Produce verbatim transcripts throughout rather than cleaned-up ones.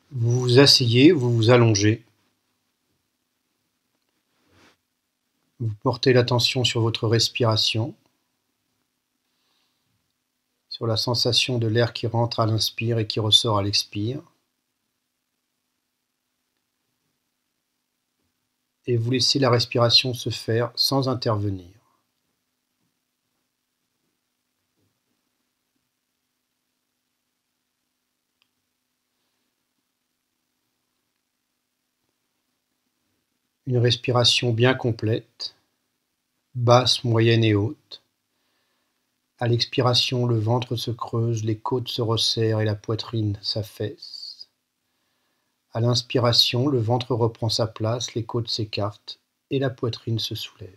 Vous vous asseyez, vous vous allongez. Vous portez l'attention sur votre respiration, sur la sensation de l'air qui rentre à l'inspire et qui ressort à l'expire. Et vous laissez la respiration se faire sans intervenir. Une respiration bien complète, basse, moyenne et haute. À l'expiration, le ventre se creuse, les côtes se resserrent et la poitrine s'affaisse. À l'inspiration, le ventre reprend sa place, les côtes s'écartent et la poitrine se soulève.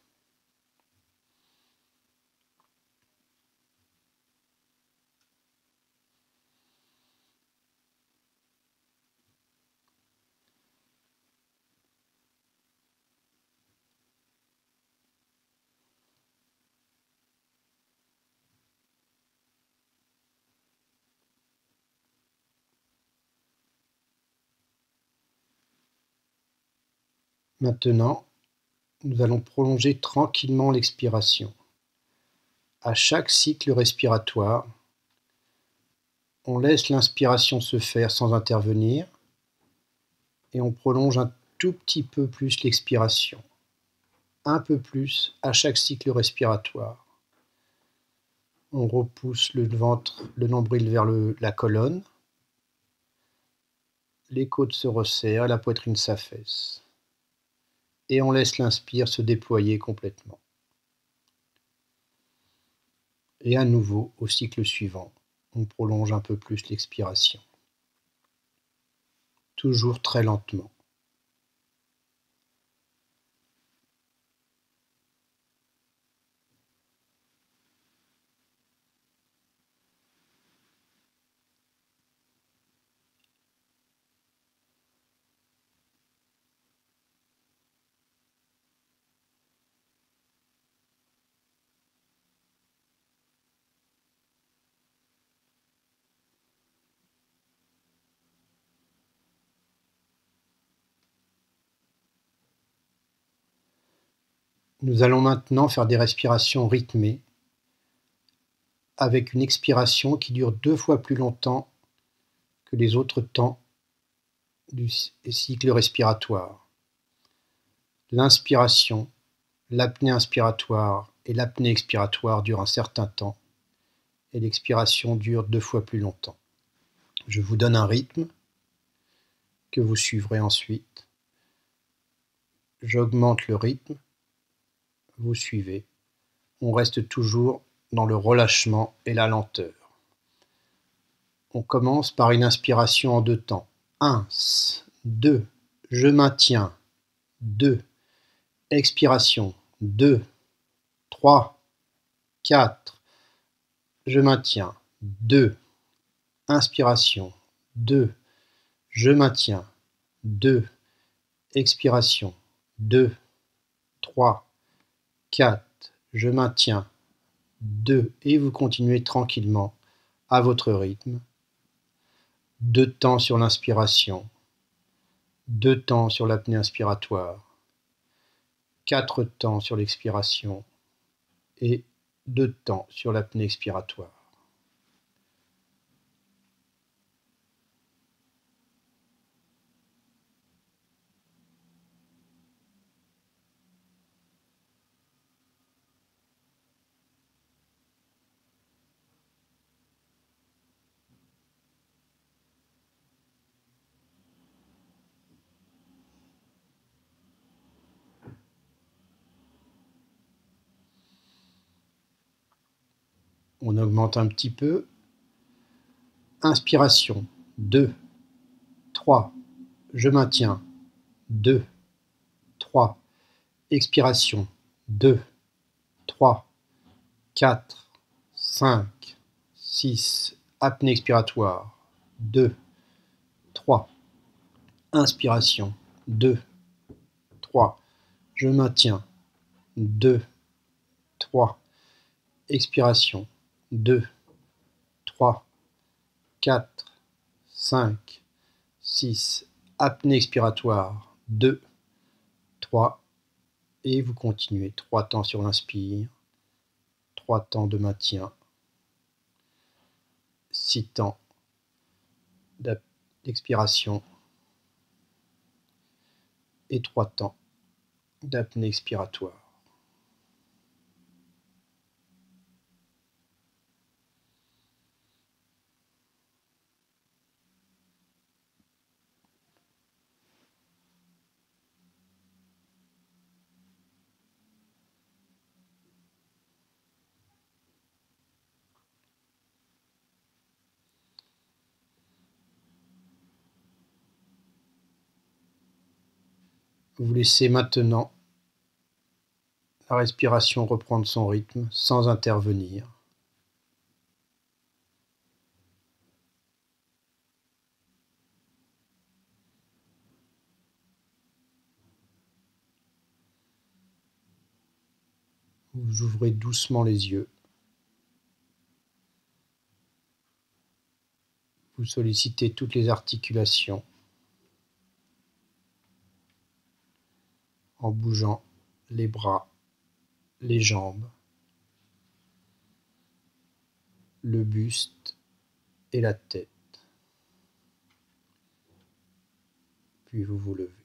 Maintenant, nous allons prolonger tranquillement l'expiration. À chaque cycle respiratoire, on laisse l'inspiration se faire sans intervenir et on prolonge un tout petit peu plus l'expiration. Un peu plus à chaque cycle respiratoire. On repousse le ventre, le nombril vers le, la colonne. Les côtes se resserrent, la poitrine s'affaisse. Et on laisse l'inspire se déployer complètement. Et à nouveau, au cycle suivant, on prolonge un peu plus l'expiration. Toujours très lentement. Nous allons maintenant faire des respirations rythmées avec une expiration qui dure deux fois plus longtemps que les autres temps du cycle respiratoire. L'inspiration, l'apnée inspiratoire et l'apnée expiratoire durent un certain temps et l'expiration dure deux fois plus longtemps. Je vous donne un rythme que vous suivrez ensuite. J'augmente le rythme, vous suivez. On reste toujours dans le relâchement et la lenteur. On commence par une inspiration en deux temps. un, deux, je maintiens. deux, expiration. deux, trois, quatre, je maintiens. deux, inspiration. deux, je maintiens. deux, expiration. deux, trois, quatre, je maintiens. deux, et vous continuez tranquillement à votre rythme. Deux temps sur l'inspiration, deux temps sur l'apnée inspiratoire, quatre temps sur l'expiration et deux temps sur l'apnée expiratoire. On augmente un petit peu. Inspiration, deux, trois, je maintiens, deux, trois, expiration, deux, trois, quatre, cinq, six, apnée expiratoire, deux, trois, inspiration, deux, trois, je maintiens, deux, trois, expiration, deux, trois, quatre, cinq, six, apnée expiratoire, deux, trois, et vous continuez. trois temps sur l'inspire, trois temps de maintien, six temps d'expiration et trois temps d'apnée expiratoire. Vous laissez maintenant la respiration reprendre son rythme sans intervenir. Vous ouvrez doucement les yeux. Vous sollicitez toutes les articulations en bougeant les bras, les jambes, le buste et la tête. Puis vous vous levez.